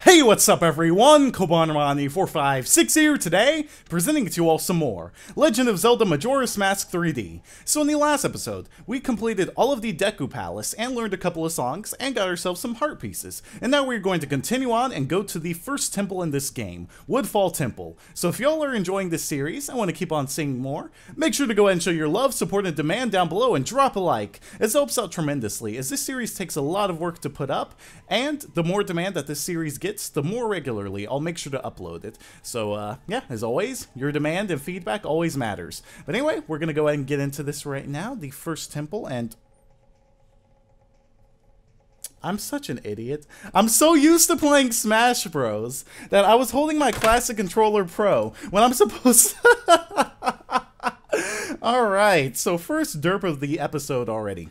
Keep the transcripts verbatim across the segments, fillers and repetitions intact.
Hey, what's up everyone? Kobanamani four five six here today, presenting to you all some more Legend of Zelda Majora's Mask three D. So in the last episode, we completed all of the Deku Palace and learned a couple of songs and got ourselves some heart pieces. And now we're going to continue on and go to the first temple in this game, Woodfall Temple. So if y'all are enjoying this series and want to keep on seeing more, make sure to go ahead and show your love, support, and demand down below and drop a like. It helps out tremendously as this series takes a lot of work to put up, and the more demand that this series gets, the more regularly I'll make sure to upload it. So uh, yeah, as always, your demand and feedback always matters. But anyway, we're gonna go ahead and get into this right now, the first temple, and I'm such an idiot. I'm so used to playing Smash Bros that I was holding my Classic Controller Pro when I'm supposed to... Alright, so first derp of the episode already.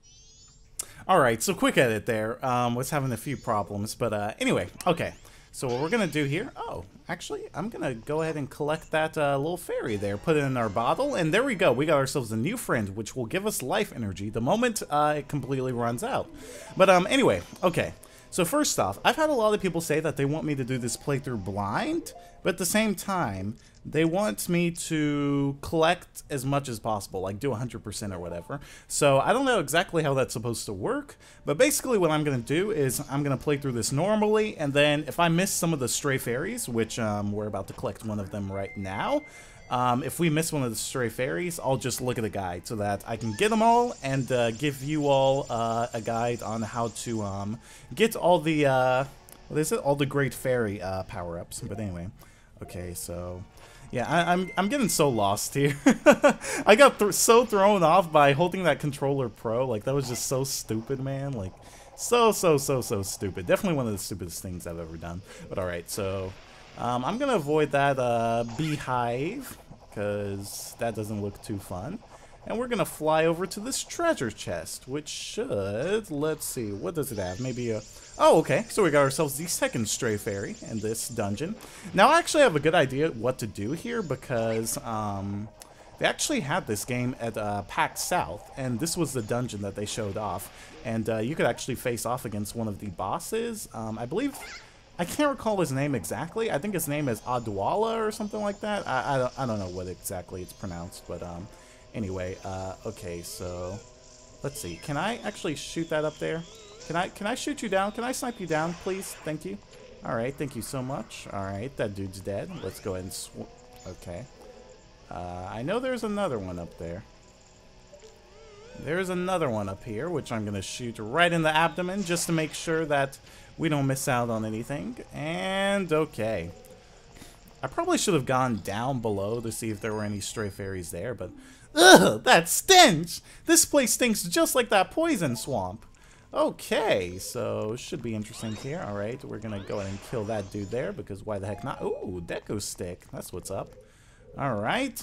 Alright, so quick edit there. Um, was having a few problems, but uh, anyway, okay. So what we're gonna do here, oh, actually, I'm gonna go ahead and collect that uh, little fairy there, put it in our bottle, and there we go. We got ourselves a new friend, which will give us life energy the moment uh, it completely runs out. But um, anyway, okay. So first off, I've had a lot of people say that they want me to do this playthrough blind, but at the same time, they want me to collect as much as possible, like do one hundred percent or whatever. So I don't know exactly how that's supposed to work, but basically what I'm going to do is I'm going to play through this normally, and then if I miss some of the stray fairies, which um, we're about to collect one of them right now, Um, if we miss one of the stray fairies, I'll just look at the guide so that I can get them all and uh, give you all uh, a guide on how to um, get all the, uh, what is it? All the great fairy uh, power-ups. But anyway, okay, so yeah, I, I'm I'm getting so lost here. I got th so thrown off by holding that controller pro. Like that was just so stupid, man. Like so so so so stupid. Definitely one of the stupidest things I've ever done. But all right, so. Um, I'm gonna avoid that uh, beehive, because that doesn't look too fun. And we're gonna fly over to this treasure chest, which should, let's see, what does it have? Maybe a, oh, okay, so we got ourselves the second stray fairy in this dungeon. Now, I actually have a good idea what to do here, because um, they actually had this game at uh, PAX South, and this was the dungeon that they showed off. And uh, you could actually face off against one of the bosses, um, I believe... I can't recall his name exactly. I think his name is Adwala or something like that. I, I, don't, I don't know what exactly it's pronounced, but um, anyway, uh, okay, so let's see. Can I actually shoot that up there? Can I can I shoot you down? Can I snipe you down, please? Thank you. All right, thank you so much. All right, that dude's dead. Let's go ahead and sw okay. Uh, I know there's another one up there. There's another one up here, which I'm gonna shoot right in the abdomen just to make sure that we don't miss out on anything. And okay. I probably should have gone down below to see if there were any stray fairies there, but ugh, that stench! This place stinks just like that poison swamp. Okay, so should be interesting here. Alright, we're gonna go ahead and kill that dude there, because why the heck not? Ooh, Deku stick. That's what's up. Alright.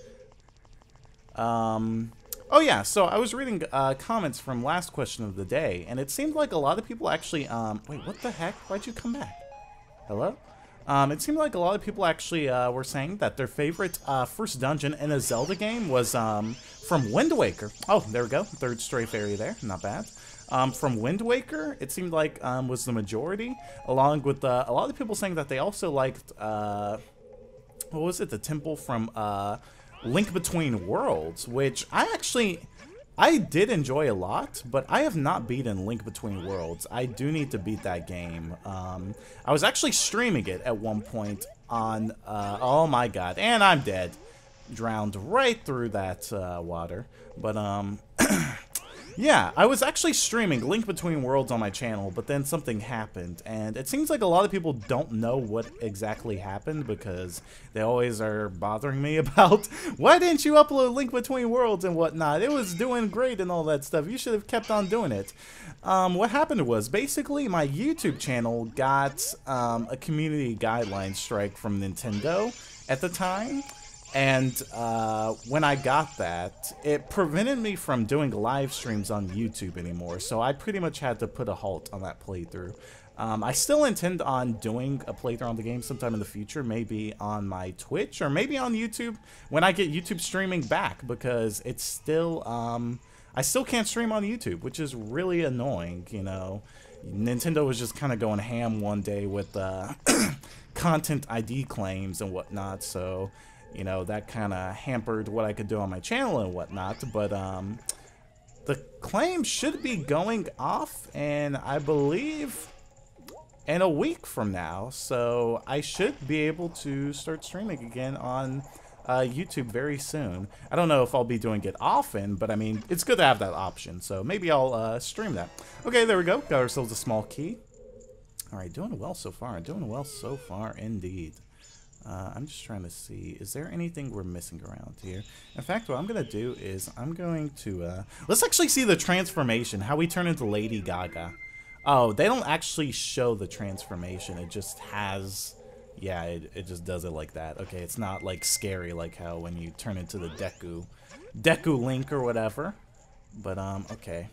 Um... Oh yeah, so I was reading uh, comments from last question of the day, and it seemed like a lot of people actually, um, wait, what the heck? Why'd you come back? Hello? Um, it seemed like a lot of people actually uh, were saying that their favorite uh, first dungeon in a Zelda game was um, from Wind Waker. Oh, there we go, third stray fairy there, not bad. Um, from Wind Waker, it seemed like um, was the majority, along with uh, a lot of people saying that they also liked, uh, what was it, the temple from, uh, Link Between Worlds, which I actually, I did enjoy a lot, but I have not beaten Link Between Worlds. I do need to beat that game. Um, I was actually streaming it at one point on, uh, oh my god, and I'm dead. Drowned right through that uh, water. But, um, yeah, I was actually streaming Link Between Worlds on my channel, but then something happened, and it seems like a lot of people don't know what exactly happened, because they always are bothering me about, why didn't you upload Link Between Worlds and whatnot? It was doing great and all that stuff. You should have kept on doing it. Um, what happened was, basically, my YouTube channel got um, a community guideline strike from Nintendo at the time. And uh, when I got that, it prevented me from doing live streams on YouTube anymore, so I pretty much had to put a halt on that playthrough. Um, I still intend on doing a playthrough on the game sometime in the future, maybe on my Twitch, or maybe on YouTube when I get YouTube streaming back, because it's still, um, I still can't stream on YouTube, which is really annoying, you know. Nintendo was just kind of going ham one day with uh, content I D claims and whatnot, so, you know, that kind of hampered what I could do on my channel and whatnot, but, um, the claim should be going off, and I believe in a week from now, so I should be able to start streaming again on uh, YouTube very soon. I don't know if I'll be doing it often, but I mean, it's good to have that option, so maybe I'll uh, stream that. Okay, there we go. Got ourselves a small key. All right, doing well so far. Doing well so far, indeed. Uh, I'm just trying to see, is there anything we're missing around here? In fact, what I'm going to do is I'm going to, uh, let's actually see the transformation, how we turn into Lady Gaga. Oh, they don't actually show the transformation. It just has, yeah, it, it just does it like that. Okay, it's not like scary like how when you turn into the Deku, Deku Link or whatever. But, um, okay.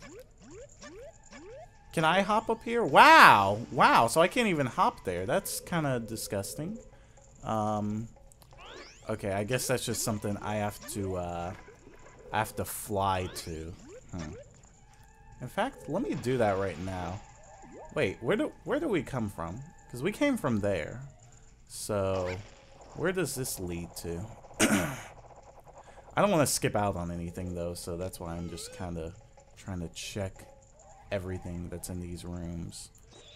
Can I hop up here? Wow, wow, so I can't even hop there. That's kind of disgusting. Um, okay, I guess that's just something I have to, uh, I have to fly to. Hmm. In fact, let me do that right now. Wait, where do, where do we come from? Because we came from there. So, where does this lead to? I don't want to skip out on anything, though, so that's why I'm just kind of trying to check everything that's in these rooms.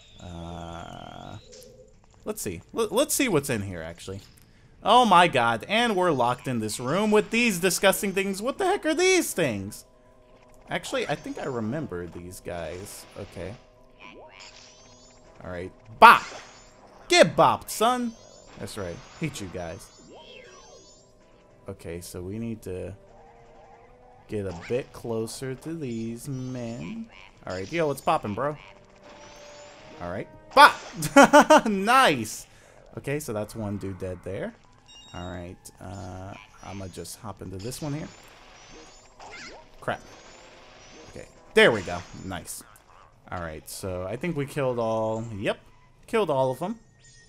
Uh... Let's see. L let's see what's in here, actually. Oh my god, and we're locked in this room with these disgusting things. What the heck are these things? Actually, I think I remember these guys. Okay. Alright. Bop! Get bopped, son! That's right. Hate you guys. Okay, so we need to get a bit closer to these men. Alright, yo, what's poppin', bro? Alright. Bop! Nice! Okay, so that's one dude dead there. Alright, uh, I'm gonna just hop into this one here. Crap. Okay, there we go. Nice. Alright, so I think we killed all... Yep, killed all of them.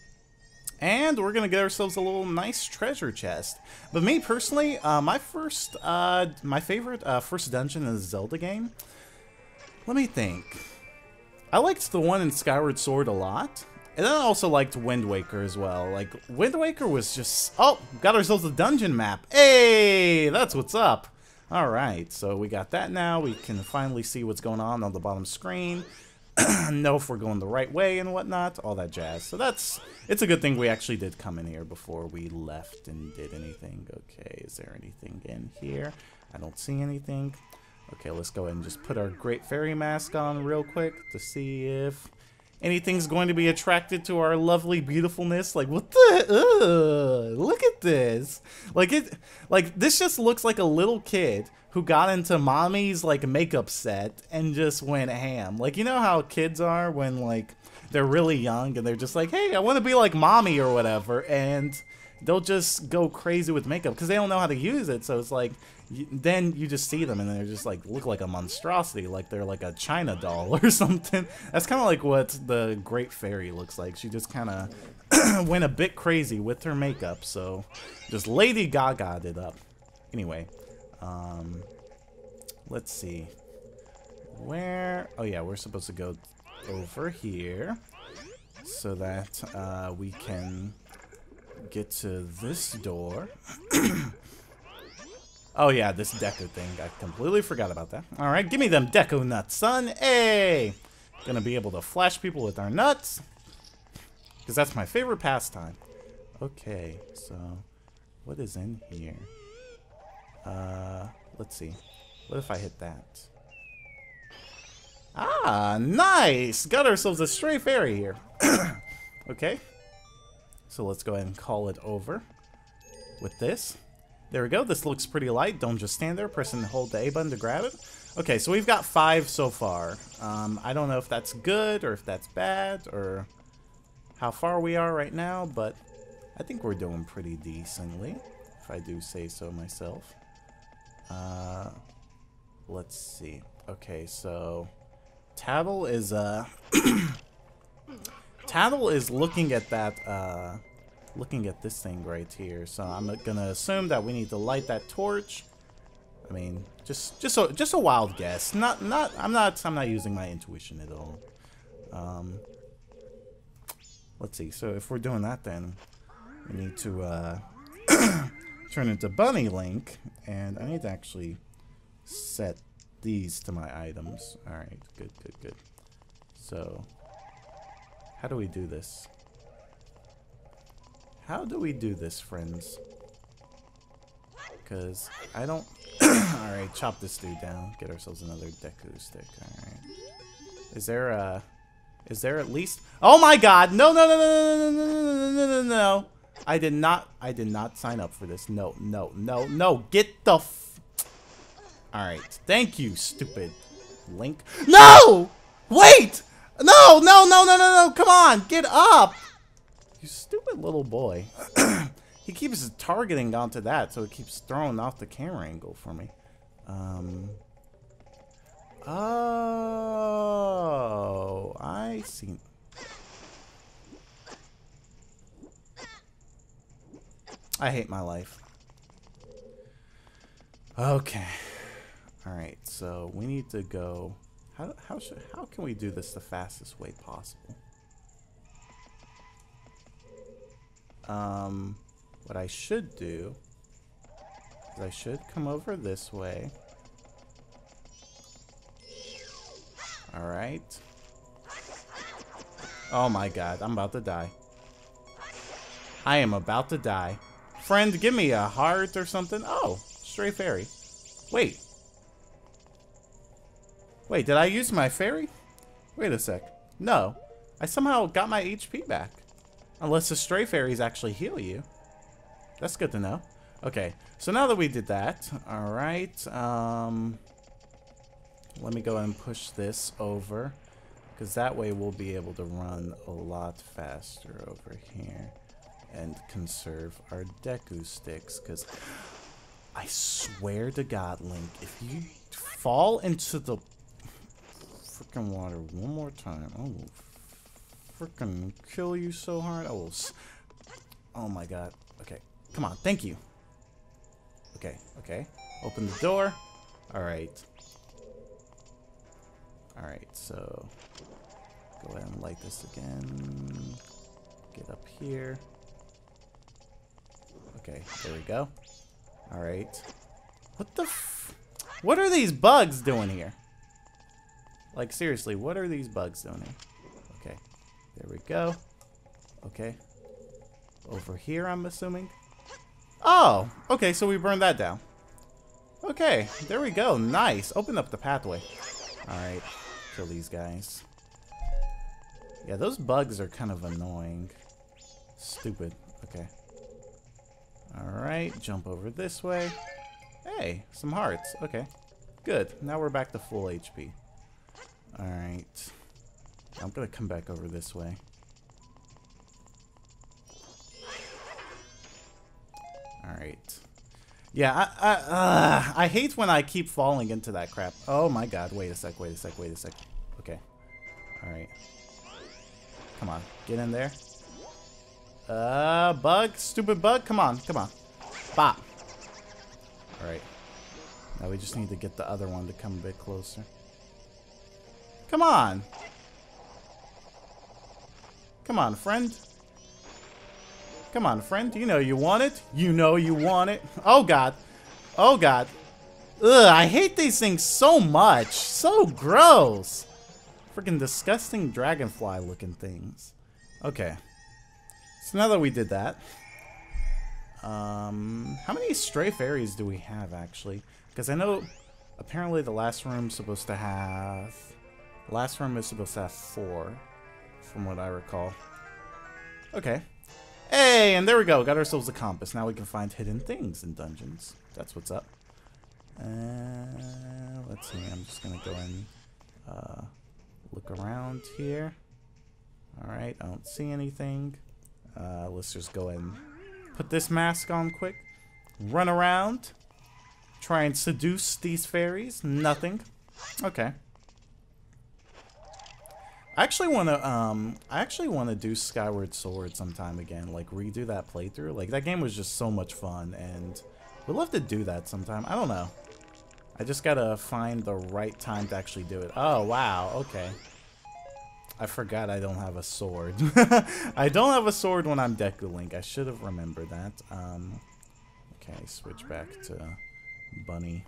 And we're gonna get ourselves a little nice treasure chest. But me, personally, uh, my first, uh, my favorite uh, first dungeon in the Zelda game... Let me think... I liked the one in Skyward Sword a lot, and then I also liked Wind Waker as well. Like, Wind Waker was just... Oh, got ourselves a dungeon map. Hey, that's what's up. Alright, so we got that now. We can finally see what's going on on the bottom screen. Know if we're going the right way and whatnot. All that jazz. So that's... It's a good thing we actually did come in here before we left and did anything. Okay, is there anything in here? I don't see anything. Okay, let's go ahead and just put our Great Fairy mask on real quick to see if anything's going to be attracted to our lovely beautifulness. Like, what the? Ugh, look at this. Like, it, like, this just looks like a little kid who got into mommy's, like, makeup set and just went ham. Like, you know how kids are when, like, they're really young and they're just like, hey, I want to be like mommy or whatever. And they'll just go crazy with makeup because they don't know how to use it. So it's like... You, then you just see them and they're just like look like a monstrosity, like they're like a China doll or something. That's kind of like what the Great Fairy looks like. She just kind of went a bit crazy with her makeup, so just Lady Gaga'd it up. Anyway, um, let's see. Where? Oh yeah, we're supposed to go over here so that uh, we can get to this door. Oh yeah, this Deku thing. I completely forgot about that. Alright, give me them Deku nuts, son. Hey! Gonna be able to flash people with our nuts. Because that's my favorite pastime. Okay, so... What is in here? Uh, let's see. What if I hit that? Ah, nice! Got ourselves a stray fairy here. Okay. So let's go ahead and call it over with this. There we go. This looks pretty light. Don't just stand there. Press and hold the A button to grab it. Okay, so we've got five so far. Um, I don't know if that's good or if that's bad or how far we are right now, but I think we're doing pretty decently, if I do say so myself. Uh, let's see. Okay, so Tattle is uh, Tattle is looking at that. Uh, looking at this thing right here, so I'm gonna assume that we need to light that torch. I mean, just just a just a wild guess. Not not I'm not I'm not using my intuition at all. Um, let's see. So if we're doing that, then we need to uh, turn into Bunny Link, and I need to actually set these to my items. All right, good, good, good. So how do we do this? How do we do this, friends? Because I don't... Alright, chop this dude down. Get ourselves another Deku stick. Alright. Is there a... Is there at least... Oh my god! No, no, no, no, no, no, no, no, no, no, no. I did not... I did not sign up for this. No, no, no, no. Get the f... Alright. Thank you, stupid Link. No! Wait! No, no, no, no, no, no. Come on. Get up. You stupid little boy. He keeps targeting onto that, so it keeps throwing off the camera angle for me. Um. Oh, I see. I hate my life. Okay. All right. So we need to go. How how should how can we do this the fastest way possible? Um, what I should do is I should come over this way. All right. Oh my god, I'm about to die. I am about to die. Friend, give me a heart or something. Oh, stray fairy. Wait. Wait, did I use my fairy? Wait a sec. No. I somehow got my H P back. Unless the stray fairies actually heal you. That's good to know. Okay, so now that we did that, alright, um, let me go ahead and push this over, because that way we'll be able to run a lot faster over here and conserve our Deku sticks, because I swear to God, Link, if you fall into the freaking water one more time, I will freaking kill you so hard. I will. S oh my god. Okay, come on. Thank you. Okay, okay. Open the door. All right. All right. So go ahead and light this again. Get up here. Okay, there we go. All right. What the f- What are these bugs doing here? Like, seriously, what are these bugs doing here? Okay, there we go. Okay. Over here, I'm assuming. Oh, okay, so we burned that down. Okay, there we go. Nice. Open up the pathway. All right, kill these guys. Yeah, those bugs are kind of annoying. Stupid. Okay. All right, jump over this way. Hey, some hearts. Okay, good. Now we're back to full H P. All right. I'm gonna come back over this way. All right. Yeah, I I, uh, I hate when I keep falling into that crap. Oh my god! Wait a sec. Wait a sec. Wait a sec. Okay. All right. Come on, get in there. Uh, bug, stupid bug. Come on, come on. Bop. All right. Now we just need to get the other one to come a bit closer. Come on. Come on, friend. Come on, friend. You know you want it. You know you want it. Oh, God. Oh, God. Ugh, I hate these things so much. So gross. Freaking disgusting dragonfly-looking things. Okay. So now that we did that, um, how many stray fairies do we have, actually? Because I know apparently the last room's supposed to have... The last room is supposed to have four, from what I recall. Okay. Hey, and there we go. Got ourselves a compass. Now we can find hidden things in dungeons. That's what's up. Uh, let's see. I'm just going to go and uh, look around here. Alright, I don't see anything. Uh, let's just go and put this mask on quick. Run around. Try and seduce these fairies. Nothing. Okay. I actually want to, um, I actually want to do Skyward Sword sometime again, like redo that playthrough. Like, that game was just so much fun, and we'd love to do that sometime. I don't know. I just gotta find the right time to actually do it. Oh, wow, okay. I forgot I don't have a sword. I don't have a sword when I'm Deku Link. I should have remembered that. Um, okay, switch back to Bunny.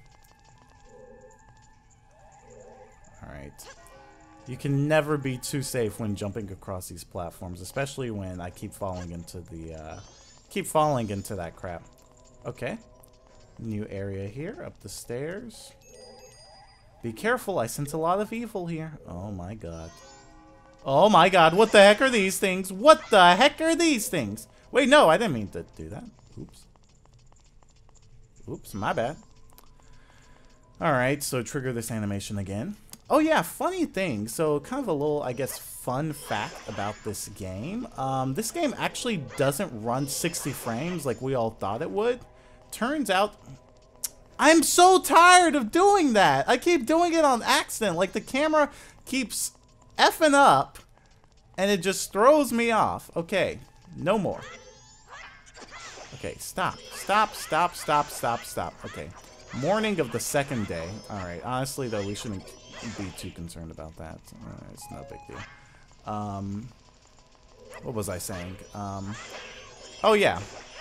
Alright. You can never be too safe when jumping across these platforms, especially when I keep falling into the, uh, keep falling into that crap. Okay. New area here, up the stairs. Be careful, I sense a lot of evil here. Oh my god. Oh my god, what the heck are these things? What the heck are these things? Wait, no, I didn't mean to do that. Oops. Oops, my bad. Alright, so trigger this animation again. Oh yeah, funny thing. So kind of a little, I guess, fun fact about this game. Um, this game actually doesn't run sixty frames like we all thought it would. Turns out, I'm so tired of doing that. I keep doing it on accident. Like the camera keeps effing up and it just throws me off. Okay, no more. Okay, stop, stop, stop, stop, stop, stop. Okay, morning of the second day. All right, honestly though, we shouldn't be too concerned about that. Uh, it's no big deal. Um, what was I saying? Um, oh yeah.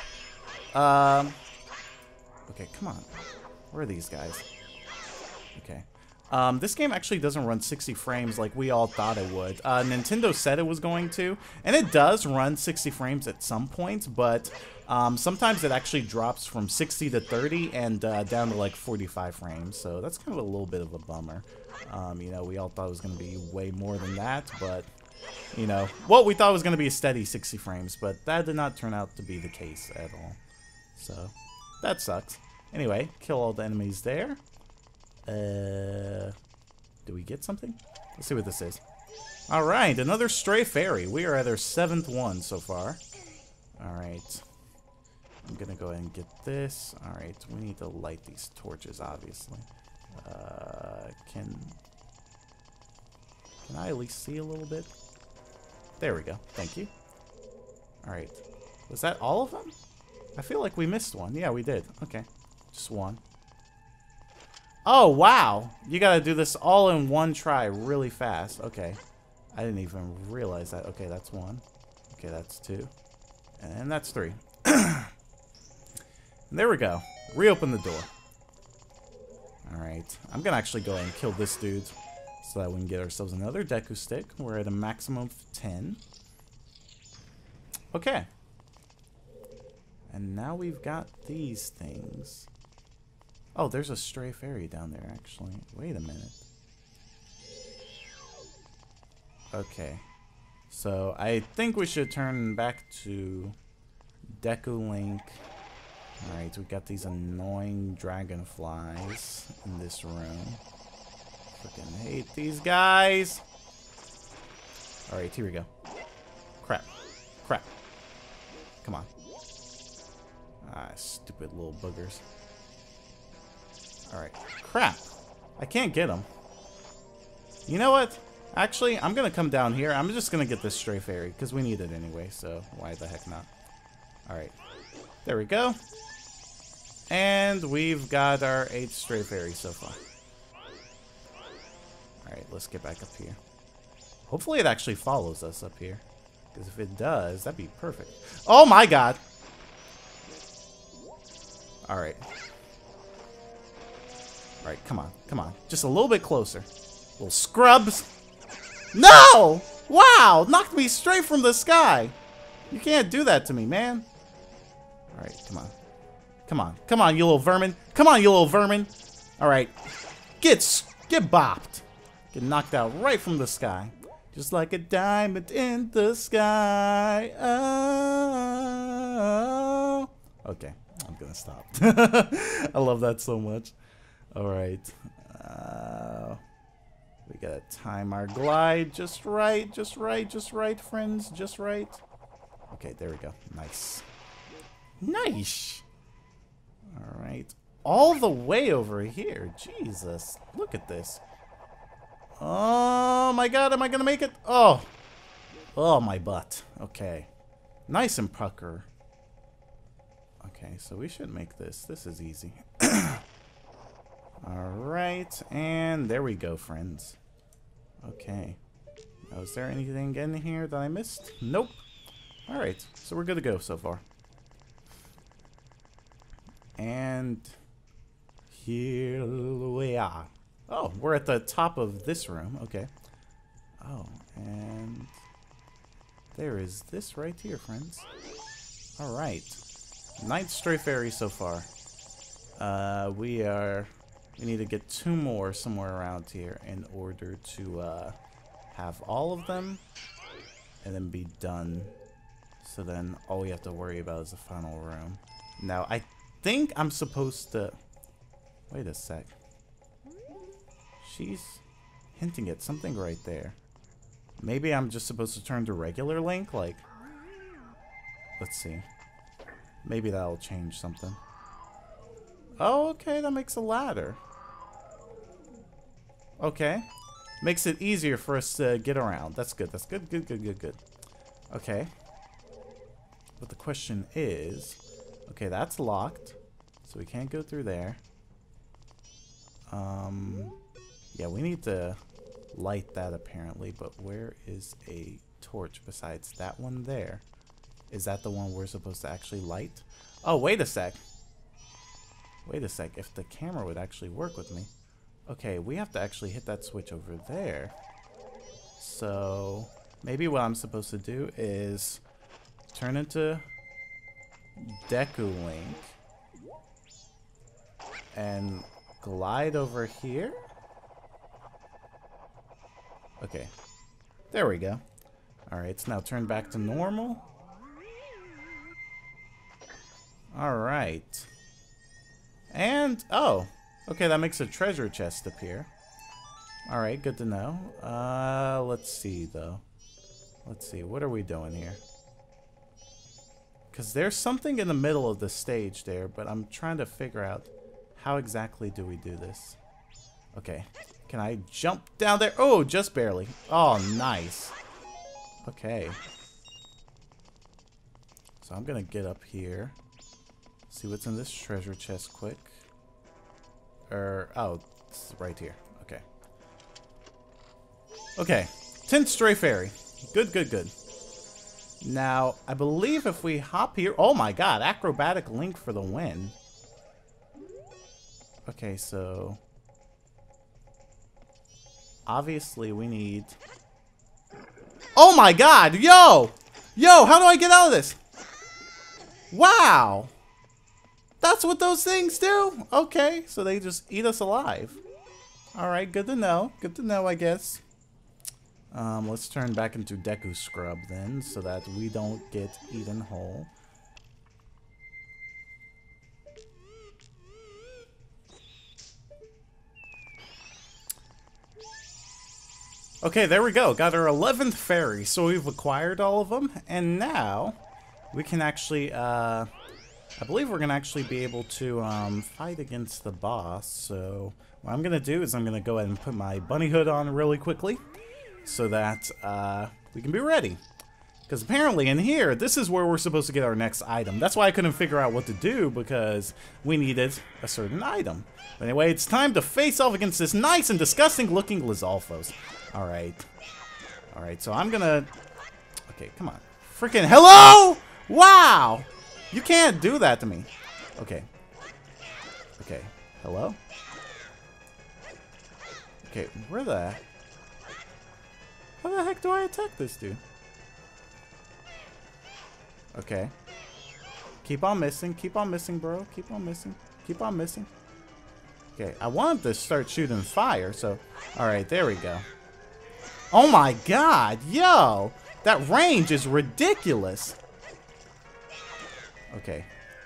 Um, okay, come on. Where are these guys? Okay. Um, this game actually doesn't run sixty frames like we all thought it would. Uh, Nintendo said it was going to, and it does run sixty frames at some points, but um, sometimes it actually drops from sixty to thirty and uh, down to like forty-five frames, so that's kind of a little bit of a bummer. Um, you know, we all thought it was going to be way more than that, but, you know, well, we thought it was going to be a steady sixty frames, but that did not turn out to be the case at all. So, that sucks. Anyway, kill all the enemies there. Uh, do we get something? Let's see what this is. Alright, another stray fairy. We are at our seventh one so far. Alright. I'm gonna go ahead and get this. Alright, we need to light these torches, obviously. Uh, can... Can I at least see a little bit? There we go. Thank you. Alright. Was that all of them? I feel like we missed one. Yeah, we did. Okay. Just one. Oh, wow. You gotta do this all in one try really fast. Okay. I didn't even realize that. Okay, that's one. Okay, that's two. And that's three. There we go. Reopen the door. Alright. I'm gonna actually go ahead and kill this dude so that we can get ourselves another Deku Stick. We're at a maximum of ten. Okay. And now we've got these things. Oh, there's a stray fairy down there, actually. Wait a minute. Okay. So, I think we should turn back to Deku Link. Alright, we got these annoying dragonflies in this room. Freaking hate these guys! Alright, here we go. Crap. Crap. Come on. Ah, stupid little boogers. Alright. Crap! I can't get them. You know what? Actually, I'm gonna come down here. I'm just gonna get this stray fairy, because we need it anyway, so why the heck not? Alright. There we go. And we've got our eighth stray fairy so far. Alright, let's get back up here. Hopefully it actually follows us up here. Because if it does, that'd be perfect. Oh my god! Alright. Alright, come on, come on. Just a little bit closer. Little scrubs. No! Wow! Knocked me straight from the sky. You can't do that to me, man. Alright, come on. Come on. Come on, you little vermin. Come on, you little vermin. Alright. Get, get bopped. Get knocked out right from the sky. Just like a diamond in the sky. Oh. Okay, I'm gonna stop. I love that so much. Alright. Uh, we gotta time our glide just right, just right, just right, friends. Just right. Okay, there we go. Nice. Nice! Alright. All the way over here. Jesus. Look at this. Oh my god, am I gonna make it? Oh. Oh, my butt. Okay. Nice and pucker. Okay, so we should make this. This is easy. Alright, and there we go, friends. Okay. Oh, is there anything in here that I missed? Nope. Alright, so we're good to go so far. And here we are. Oh, we're at the top of this room. Okay. Oh, and there is this right here, friends. Alright. Ninth stray fairy so far. Uh, we are... We need to get two more somewhere around here in order to uh, have all of them and then be done. So then all we have to worry about is the final room. Now, I think I'm supposed to... Wait a sec. She's hinting at something right there. Maybe I'm just supposed to turn to regular Link? Like, let's see. Maybe that'll change something. Oh, okay, that makes a ladder. Okay. Makes it easier for us to get around. That's good, that's good, good, good, good, good. Okay. But the question is... Okay, that's locked. So we can't go through there. Um... Yeah, we need to light that apparently, but where is a torch besides that one there? Is that the one we're supposed to actually light? Oh, wait a sec. Wait a sec. If the camera would actually work with me. Okay, we have to actually hit that switch over there. So, maybe what I'm supposed to do is turn into Deku Link and glide over here. Okay, there we go. Alright, it's now turned back to normal. Alright. And, oh, okay, that makes a treasure chest appear. Alright, good to know. Uh, let's see, though. Let's see, what are we doing here? Because there's something in the middle of the stage there, but I'm trying to figure out how exactly do we do this. Okay. Can I jump down there? Oh, just barely. Oh, nice. Okay. So I'm gonna get up here. See what's in this treasure chest quick. Er, oh, it's right here. Okay. Okay. Tenth stray fairy. Good, good, good. Now, I believe if we hop here... Oh my god, acrobatic Link for the win. Okay, so... Obviously, we need... Oh my god! Yo! Yo, how do I get out of this? Wow! That's what those things do? Okay, so they just eat us alive. Alright, good to know. Good to know, I guess. Um, let's turn back into Deku Scrub then, so that we don't get eaten whole. Okay, there we go. Got our eleventh fairy. So we've acquired all of them. And now we can actually, uh, I believe we're going to actually be able to um, fight against the boss. So what I'm going to do is I'm going to go ahead and put my bunny hood on really quickly so that uh, we can be ready. Because apparently in here, this is where we're supposed to get our next item. That's why I couldn't figure out what to do, because we needed a certain item. But anyway, it's time to face off against this nice and disgusting looking Lizalfos. Alright. Alright, so I'm gonna... Okay, come on. Freaking hello! Wow! You can't do that to me. Okay. Okay. Hello? Okay, where the... How the heck do I attack this dude? Okay. Keep on missing. Keep on missing, bro. Keep on missing. Keep on missing. Okay, I wanted to start shooting fire, so... Alright, there we go. Oh my god, yo! That range is ridiculous! Okay.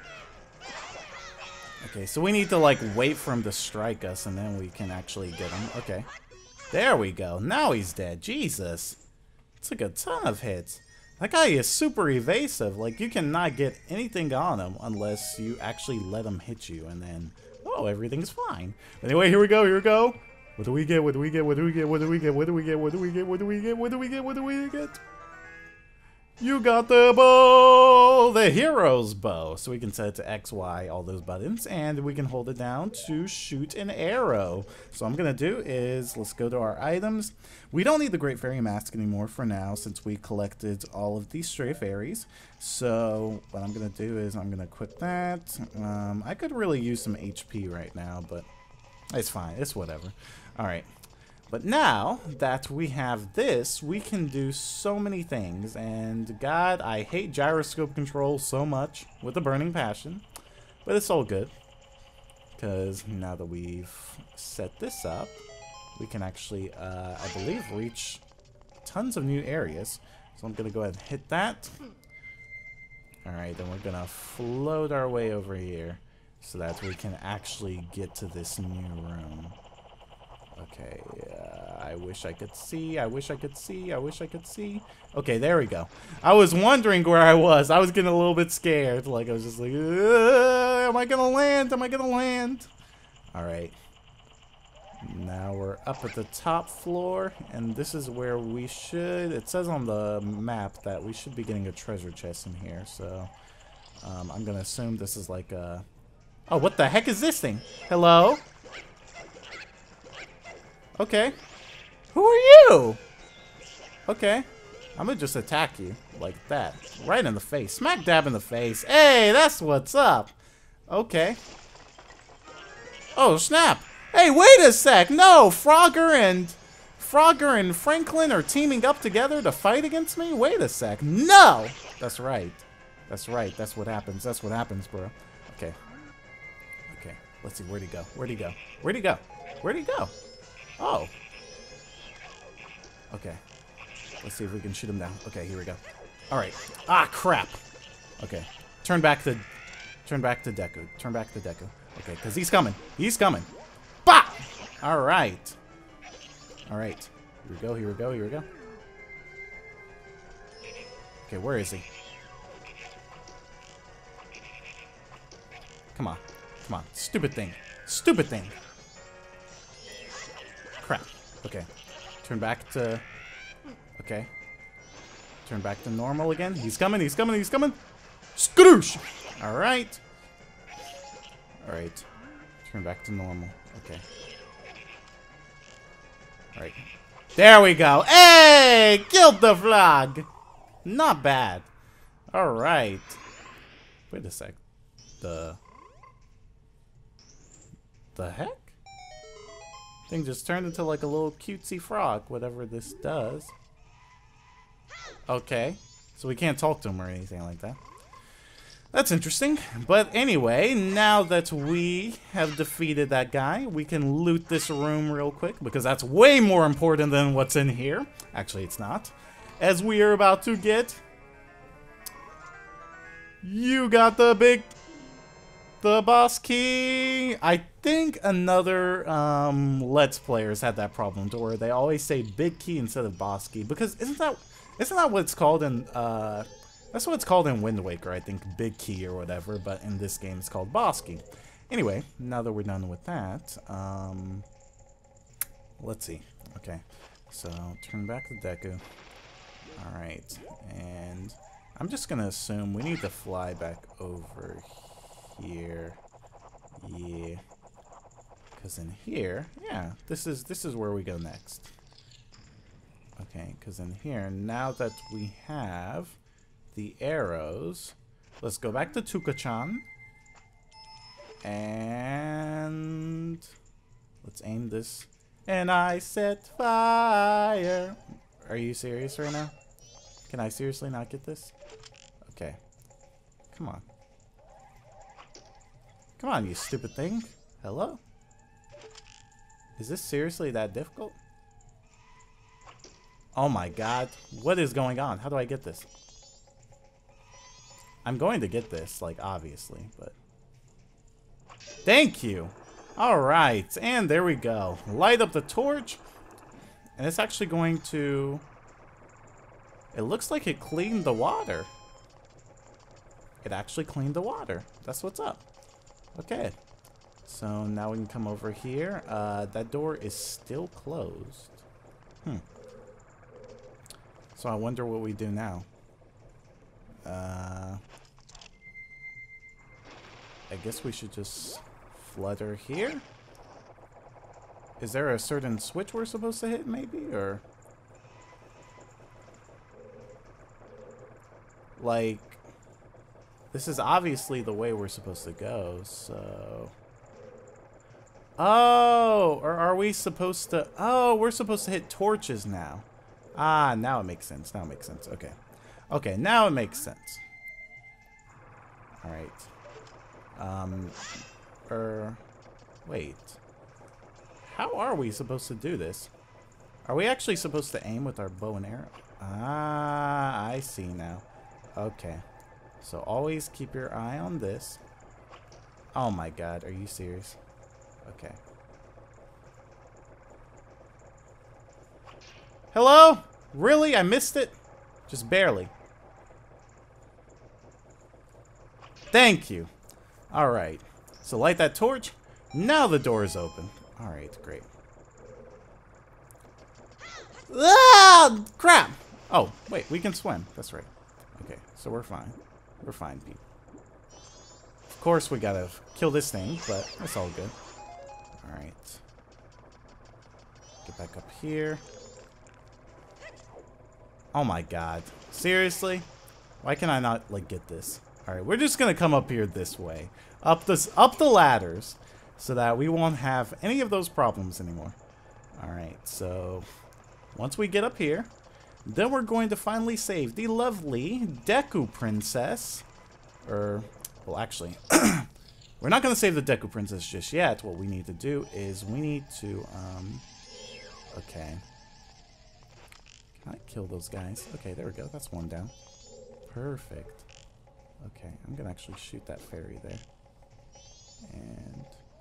Okay, so we need to, like, wait for him to strike us, and then we can actually get him. Okay. There we go. Now he's dead. Jesus. Took a ton of hits. That guy is super evasive. Like, you cannot get anything on him unless you actually let him hit you, and then, oh, everything's fine. Anyway, here we go, here we go. What do we get? What do we get? What do we get? What do we get? What do we get? What do we get? What do we get? What do we get? What do we get? You got the bow! The hero's bow. So we can set it to X, Y, all those buttons, and we can hold it down to shoot an arrow. So what I'm going to do is, let's go to our items. We don't need the Great Fairy Mask anymore for now, since we collected all of these stray fairies. So what I'm going to do is I'm going to equip that. Um, I could really use some H P right now, but it's fine. It's whatever. Alright. But now that we have this, we can do so many things. And God, I hate gyroscope control so much with a burning passion. But it's all good. Because now that we've set this up, we can actually, uh, I believe, reach tons of new areas. So I'm going to go ahead and hit that. Alright, then we're going to float our way over here so that we can actually get to this new room. Okay, uh, I wish I could see, I wish I could see, I wish I could see. Okay, there we go. I was wondering where I was. I was getting a little bit scared. Like, I was just like, am I gonna land? Am I gonna land? Alright. Now we're up at the top floor, and this is where we should, it says on the map that we should be getting a treasure chest in here, so um, I'm gonna assume this is like a... Oh, what the heck is this thing? Hello? Okay. Who are you? Okay. I'm gonna just attack you like that. Right in the face. Smack dab in the face. Hey, that's what's up. Okay. Oh, snap. Hey, wait a sec. No, Frogger and Frogger and Franklin are teaming up together to fight against me? Wait a sec. No! That's right. That's right. That's what happens. That's what happens, bro. Okay. Okay. Let's see. Where'd he go? Where'd he go? Where'd he go? Where'd he go? Oh. Okay. Let's see if we can shoot him down. Okay, here we go. Alright. Ah, crap. Okay. Turn back the... Turn back to Deku. Turn back to Deku. Okay, because he's coming. He's coming. Bah! Alright. Alright. Here we go, here we go, here we go. Okay, where is he? Come on. Come on. Stupid thing. Stupid thing. Crap. Okay. Turn back to... Okay. Turn back to normal again. He's coming, he's coming, he's coming! Skadoosh! Alright. Alright. Turn back to normal. Okay. Alright. There we go! Hey! Killed the frog! Not bad. Alright. Wait a sec. The... The heck? Thing just turned into like a little cutesy frog, whatever this does. Okay. So we can't talk to him or anything like that. That's interesting. But anyway, now that we have defeated that guy, we can loot this room real quick, because that's way more important than what's in here. Actually, it's not. As we are about to get... You got the big... The boss key. I think another um, Let's Players had that problem to where they always say big key instead of boss key, because isn't that isn't that what it's called in uh, that's what it's called in Wind Waker, I think, big key or whatever, but in this game it's called boss key. Anyway, now that we're done with that, um, let's see. Okay, so turn back the Deku. All right, and I'm just gonna assume we need to fly back over here. Yeah. Because in here, yeah, this is this is where we go next. Okay, because in here, now that we have the arrows, let's go back to Tuka-chan. And let's aim this. And I set fire. Are you serious right now? Can I seriously not get this? Okay. Come on. Come on, you stupid thing. Hello? Is this seriously that difficult? Oh my god. What is going on? How do I get this? I'm going to get this, like, obviously, but... Thank you! Alright, and there we go. Light up the torch. And it's actually going to... It looks like it cleaned the water. It actually cleaned the water. That's what's up. Okay. So now we can come over here. Uh, that door is still closed. Hmm. So I wonder what we do now. Uh, I guess we should just flutter here. Is there a certain switch we're supposed to hit, maybe, or like this is obviously the way we're supposed to go, so. Oh, or are we supposed to? Oh, we're supposed to hit torches now. Ah, now it makes sense. Now it makes sense. Okay. Okay, now it makes sense. All right. Um, er, wait. How are we supposed to do this? Are we actually supposed to aim with our bow and arrow? Ah, I see now. Okay. So always keep your eye on this. Oh my god, are you serious? Okay. Hello? Really? I missed it? Just barely. Thank you. Alright. So light that torch. Now the door is open. Alright, great. Ah! Crap! Oh, wait, we can swim. That's right. Okay, so we're fine. We're fine, people. Of course we gotta kill this thing, but it's all good. Alright. Get back up here. Oh my god. Seriously? Why can I not, like, get this? Alright, we're just gonna come up here this way. Up this, up the ladders. So that we won't have any of those problems anymore. Alright, so once we get up here, then we're going to finally save the lovely Deku Princess. Or, well, actually, we're not going to save the Deku Princess just yet. What we need to do is we need to, um, okay. Can I kill those guys? Okay, there we go. That's one down. Perfect. Okay, I'm going to actually shoot that fairy there. And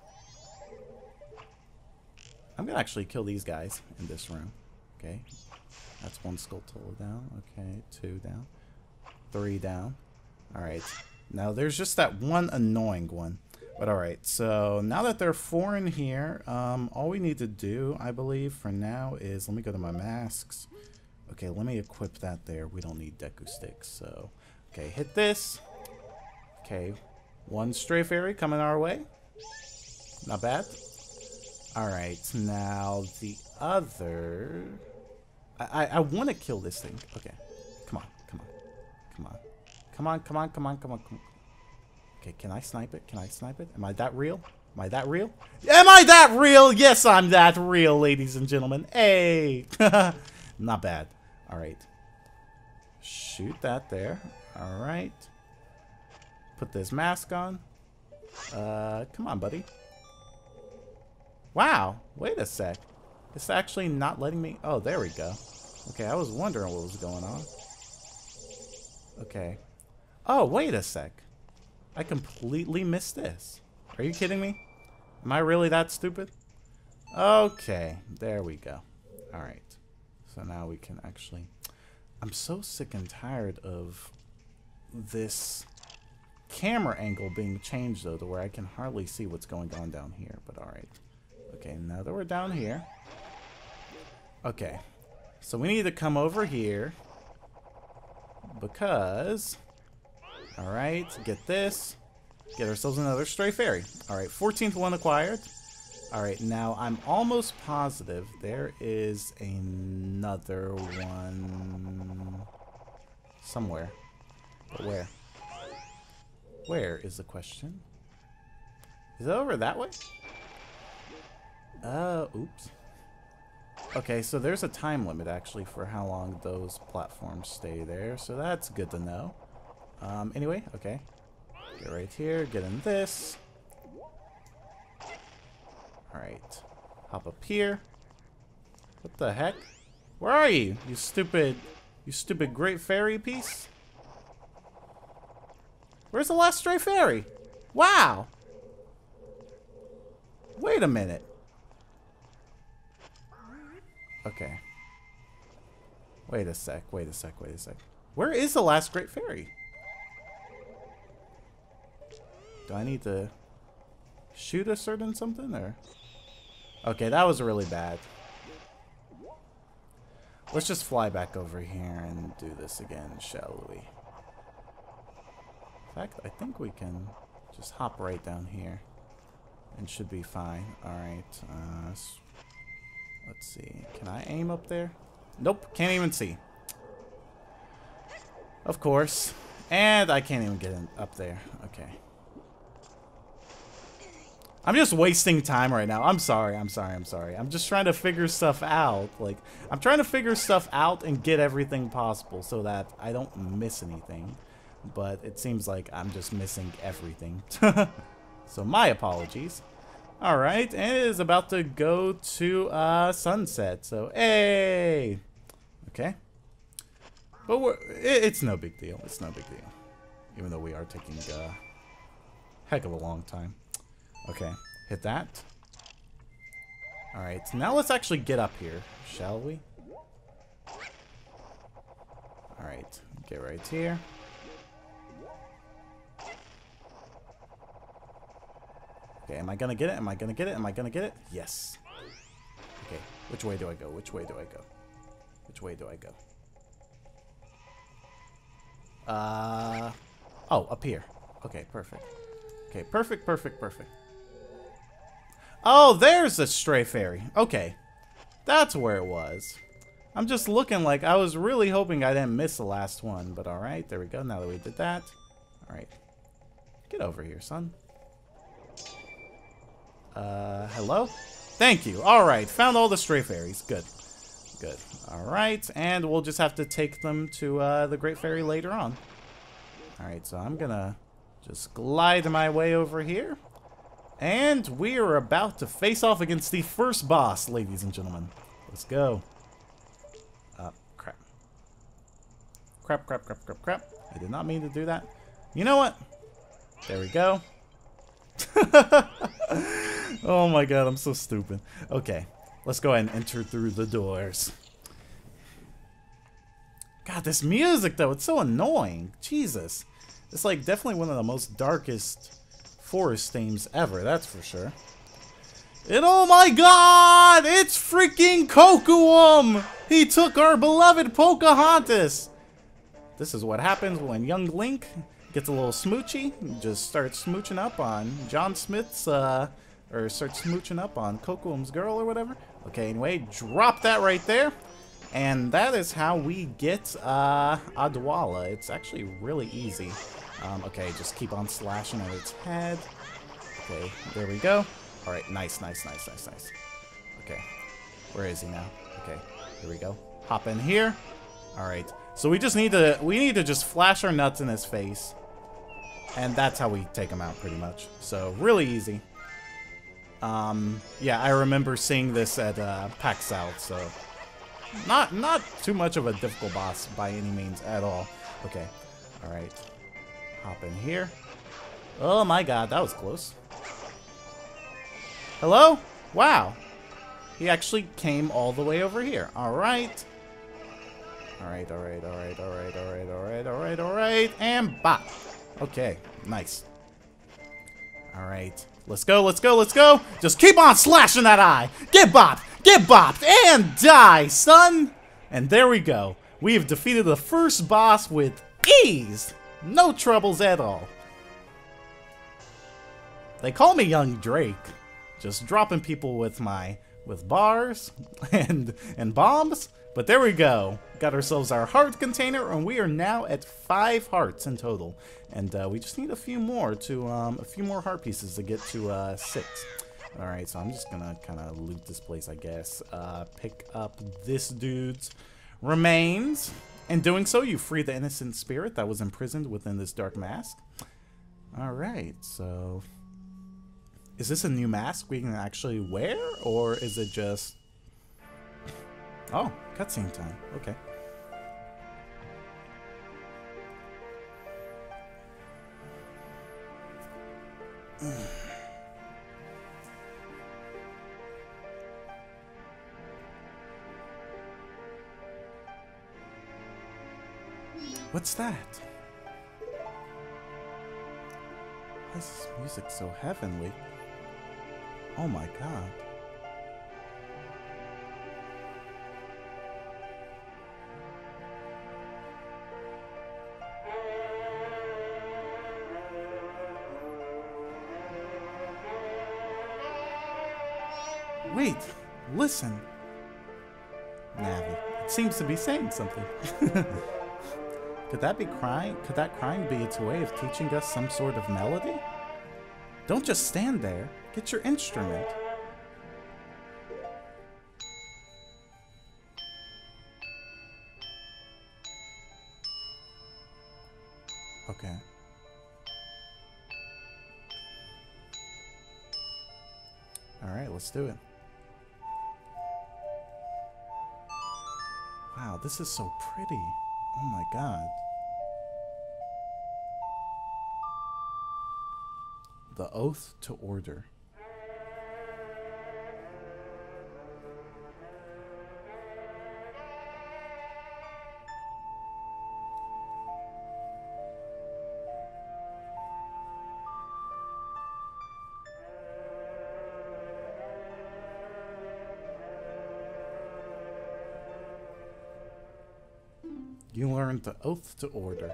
I'm going to actually kill these guys in this room. Okay. That's one Skulltula down. Okay, two down. Three down. Alright. Now, there's just that one annoying one. But alright, so now that there are four in here, um, all we need to do, I believe, for now is, let me go to my masks. Okay, let me equip that there. We don't need Deku Sticks, so. Okay, hit this. Okay, one Stray Fairy coming our way. Not bad. Alright, now the other... I, I, I want to kill this thing. Okay, come on, come on, come on. Come on, come on, come on, come on, come on. Okay, can I snipe it? Can I snipe it? Am I that real? Am I that real? Am I that real? Yes, I'm that real, ladies and gentlemen. Hey! Not bad. Alright. Shoot that there. Alright. Put this mask on. Uh, come on, buddy. Wow, wait a sec. It's actually not letting me... Oh, there we go. Okay, I was wondering what was going on. Okay. Oh, wait a sec. I completely missed this. Are you kidding me? Am I really that stupid? Okay, there we go. Alright. So now we can actually... I'm so sick and tired of this camera angle being changed, though, to where I can hardly see what's going on down here. But alright. Okay, now that we're down here. Okay. So we need to come over here. Because... Alright, get this. Get ourselves another Stray Fairy. Alright, fourteenth one acquired. Alright, now I'm almost positive there is another one somewhere. But where? Where is the question? Is it over that way? Uh, oops. Okay, so there's a time limit actually for how long those platforms stay there, so that's good to know. Um, anyway, okay. Get right here, get in this. Alright. Hop up here. What the heck? Where are you? You stupid, you stupid great fairy piece? Where's the last Stray Fairy? Wow! Wait a minute. Okay. Wait a sec, wait a sec, wait a sec. Where is the last Great Fairy? Do I need to shoot a certain something, or? Okay, that was really bad. Let's just fly back over here and do this again, shall we? fact, I think we can just hop right down here and should be fine. Alright, uh, let's see. Can I aim up there? Nope, can't even see. Of course. And I can't even get in, up there. Okay. I'm just wasting time right now. I'm sorry, I'm sorry, I'm sorry. I'm just trying to figure stuff out. Like, I'm trying to figure stuff out and get everything possible so that I don't miss anything. But it seems like I'm just missing everything. So my apologies. Alright, and it is about to go to uh, sunset. So, hey! Okay. But we're, it, it's no big deal. It's no big deal. Even though we are taking a heck of a long time. Okay, hit that. Alright, now let's actually get up here, shall we? Alright, get right here. Okay, am I gonna get it? Am I gonna get it? Am I gonna get it? Yes. Okay, which way do I go? Which way do I go? Which way do I go? Uh, oh, up here. Okay, perfect. Okay, perfect, perfect, perfect. Oh, there's a stray fairy. Okay, that's where it was. I'm just looking like I was really hoping I didn't miss the last one, but all right, there we go. Now that we did that, all right, get over here, son. Uh, hello? Thank you. All right, found all the stray fairies. Good, good. All right, and we'll just have to take them to uh, the Great Fairy later on. All right, so I'm gonna just glide my way over here. And we are about to face off against the first boss, ladies and gentlemen. Let's go. Uh, crap. Crap, crap, crap, crap, crap. I did not mean to do that. You know what? There we go. Oh my god, I'm so stupid. Okay, let's go ahead and enter through the doors. God, this music, though, it's so annoying. Jesus. It's like definitely one of the most darkest forest themes ever, that's for sure. And oh my god! It's freaking Kocoum! He took our beloved Pocahontas! This is what happens when young Link gets a little smoochy, just starts smooching up on John Smith's, uh, or starts smooching up on Kocoum's girl or whatever. Okay, anyway, drop that right there. And that is how we get, uh, Adwala. It's actually really easy. Um, okay, just keep on slashing at its head. Okay, there we go. Alright, nice, nice, nice, nice, nice. Okay, where is he now? Okay, here we go. Hop in here. Alright, so we just need to, we need to just flash our nuts in his face. And that's how we take him out, pretty much. So, really easy. Um, yeah, I remember seeing this at, uh, PAX South, so... Not, not too much of a difficult boss by any means at all. Okay, alright. Hop in here. Oh my god, that was close. Hello? Wow. He actually came all the way over here. Alright. Alright, alright, alright, alright, alright, alright, alright, alright. And bop. Okay, nice. Alright. Let's go, let's go, let's go! Just keep on slashing that eye! Get bopped! Get bopped! And die, son! And there we go. We have defeated the first boss with ease! No troubles at all. They call me Young Drake. Just dropping people with my... with bars and and bombs. But there we go. Got ourselves our heart container, and we are now at five hearts in total. And uh, we just need a few more to um, a few more heart pieces to get to uh, six. All right, so I'm just gonna kind of loot this place, I guess. Uh, pick up this dude's remains. In doing so, you free the innocent spirit that was imprisoned within this dark mask. All right, so is this a new mask we can actually wear, or is it just... Oh, cutscene time. Okay. What's that? Why is this music so heavenly? Oh my god. Wait, listen. Navi, it seems to be saying something. Could that be crying? Could that crying be its way of teaching us some sort of melody? Don't just stand there. Get your instrument. Okay. Alright, let's do it. Wow, this is so pretty. Oh my god. The Oath to Order. You learned the Oath to Order.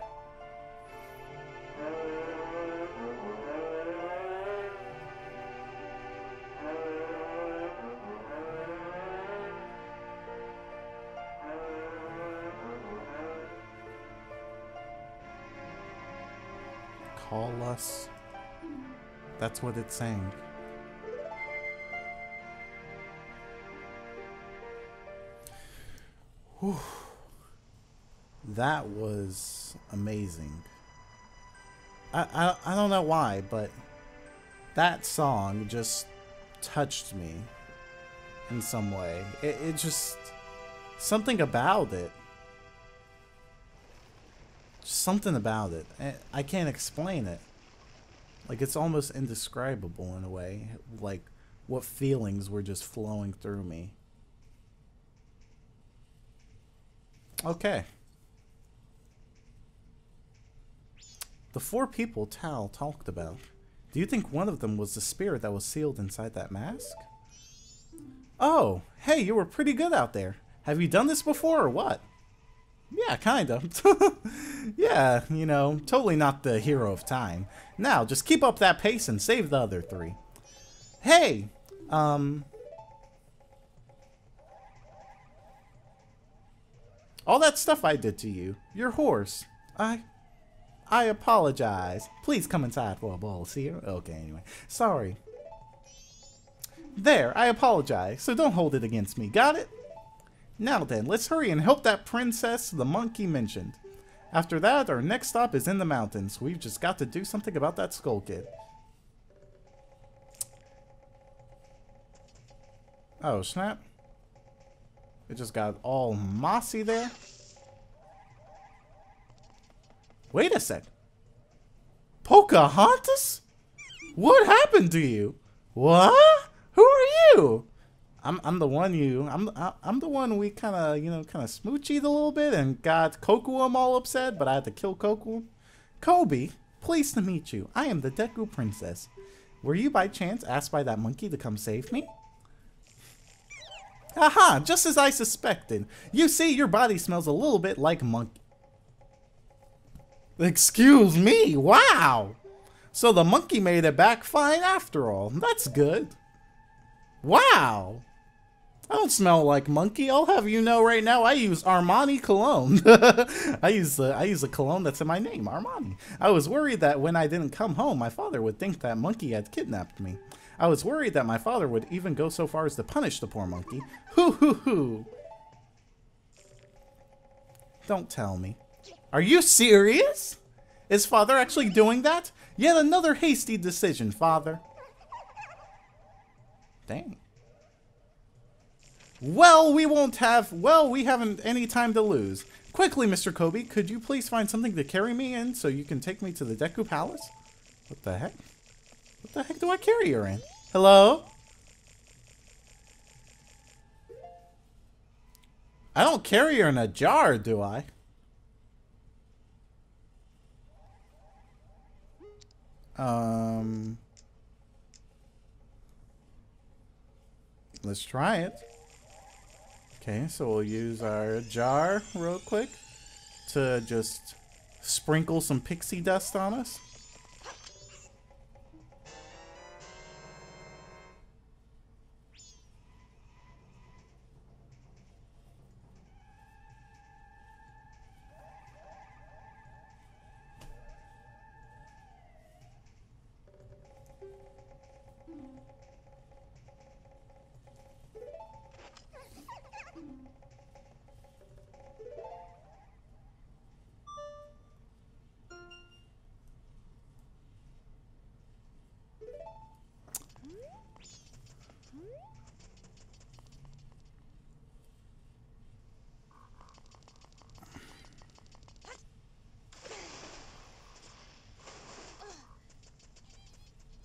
Call us. That's what it's saying. Whew. That was amazing. I, I I don't know why, but that song just touched me in some way. It, it just something about it. Just something about it. I, I can't explain it. Like, it's almost indescribable in a way. Like, what feelings were just flowing through me. Okay. The four people Tal talked about. Do you think one of them was the spirit that was sealed inside that mask? Oh, hey, you were pretty good out there. Have you done this before or what? Yeah, kind of. Yeah, you know, totally not the hero of time. Now, just keep up that pace and save the other three. Hey, um... all that stuff I did to you, your horse, I... I apologize. Please come inside for a ball, see her? Okay, anyway. Sorry. There, I apologize, so don't hold it against me, got it? Now then, let's hurry and help that princess the monkey mentioned. After that, our next stop is in the mountains. We've just got to do something about that skull kid. Oh, snap. It just got all mossy there. Wait a sec. Pocahontas? What happened to you? What? Who are you? I'm I'm the one you I'm I'm the one we kind of you know kind of smoochied a little bit and got Kokuum all upset, but I had to kill Kokuum. Kobe, pleased to meet you. I am the Deku Princess. Were you by chance asked by that monkey to come save me? Aha! Just as I suspected. You see, your body smells a little bit like monkey. Excuse me, wow! So the monkey made it back fine after all. That's good. Wow! I don't smell like monkey. I'll have you know right now, I use Armani cologne. I use the I use a cologne that's in my name, Armani. I was worried that when I didn't come home, my father would think that monkey had kidnapped me. I was worried that my father would even go so far as to punish the poor monkey. Hoo hoo hoo! Don't tell me. Are you serious? Is father actually doing that? Yet another hasty decision, father. Dang. Well, we won't have... Well, we haven't any time to lose. Quickly, Mister Kobe, could you please find something to carry me in so you can take me to the Deku Palace? What the heck? What the heck do I carry her in? Hello? I don't carry her in a jar, do I? Um, let's try it. Okay, so we'll use our jar real quick to just sprinkle some pixie dust on us.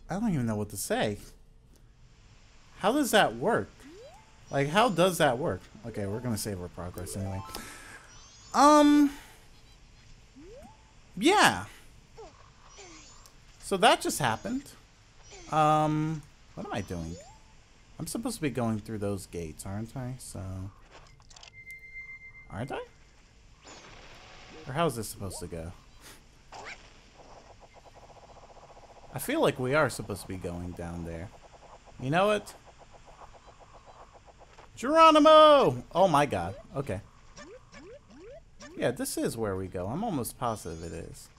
I don't even know what to say. How does that work? Like, how does that work? Okay, we're gonna save our progress anyway. Um... Yeah. So that just happened. Um... What am I doing? I'm supposed to be going through those gates, aren't I? So... Aren't I? Or how is this supposed to go? I feel like we are supposed to be going down there. You know what? Geronimo! Oh my god. Okay. Yeah, this is where we go. I'm almost positive it is.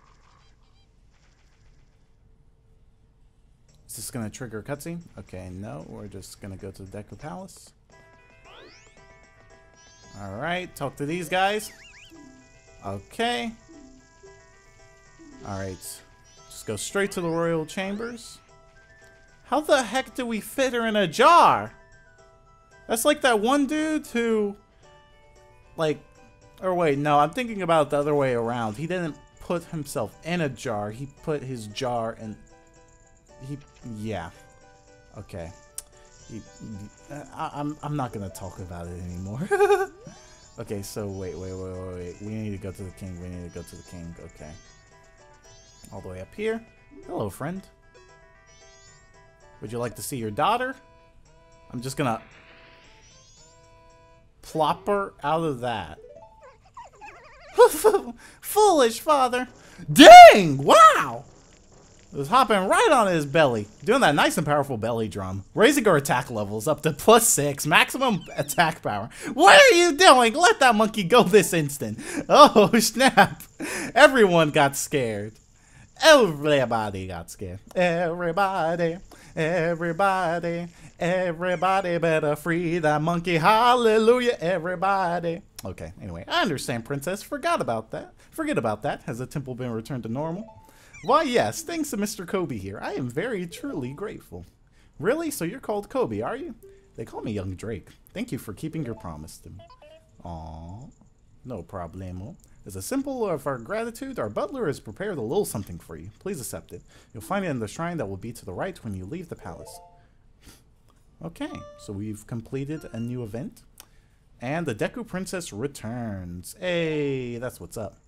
Is this gonna trigger a cutscene? Okay, no. We're just gonna go to the Deku Palace. Alright, talk to these guys. Okay. Alright. Just go straight to the royal chambers. How the heck do we fit her in a jar? That's like that one dude who, like, or wait, no, I'm thinking about the other way around. He didn't put himself in a jar. He put his jar in, he, yeah. Okay. He, I, I'm, I'm not gonna talk about it anymore. Okay, so wait, wait, wait, wait, wait. We need to go to the king. We need to go to the king. Okay. All the way up here. Hello, friend. Would you like to see your daughter? I'm just gonna plop her out of that. Foolish father. Dang! Wow! It was hopping right on his belly. Doing that nice and powerful belly drum. Raising our attack levels up to plus six. Maximum attack power. What are you doing? Let that monkey go this instant. Oh, snap. Everyone got scared. Everybody got scared. Everybody. Everybody. Everybody better free that monkey. Hallelujah. Everybody. Okay, anyway. I understand, princess. Forgot about that. Forget about that. Has the temple been returned to normal? Why, yes, thanks to Mister Kobe here. I am very, truly grateful. Really? So you're called Kobe, are you? They call me Young Drake. Thank you for keeping your promise to me. Aww. No problemo. As a symbol of our gratitude, our butler has prepared a little something for you. Please accept it. You'll find it in the shrine that will be to the right when you leave the palace. Okay, so we've completed a new event. And the Deku Princess returns. Hey, that's what's up.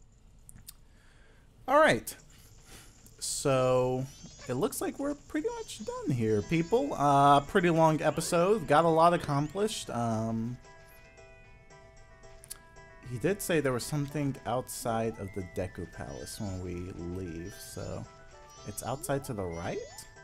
Alright. So, it looks like we're pretty much done here, people. Uh, pretty long episode. Got a lot accomplished. Um, he did say there was something outside of the Deku Palace when we leave. So, it's outside to the right?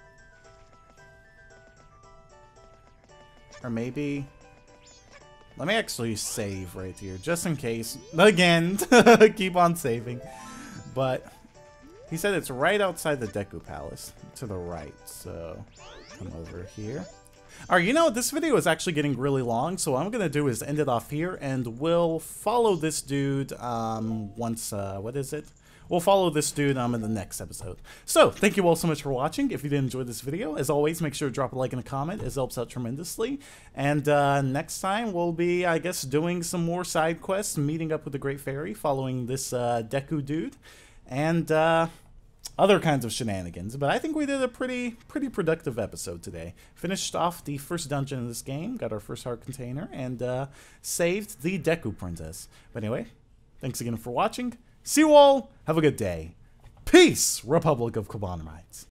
Or maybe... Let me actually save right here, just in case. Again, keep on saving. But... he said it's right outside the Deku Palace, to the right, so come over here. Alright, you know, this video is actually getting really long, so what I'm going to do is end it off here, and we'll follow this dude um, once, uh, what is it? We'll follow this dude um, in the next episode. So, thank you all so much for watching. If you did enjoy this video, as always, make sure to drop a like and a comment. It helps out tremendously. And uh, next time, we'll be, I guess, doing some more side quests, meeting up with the Great Fairy, following this uh, Deku dude. And uh, other kinds of shenanigans. But I think we did a pretty pretty productive episode today. Finished off the first dungeon in this game, got our first heart container, and uh, saved the Deku Princess. But anyway, thanks again for watching. See you all. Have a good day. Peace, Republic of Kabana Rides.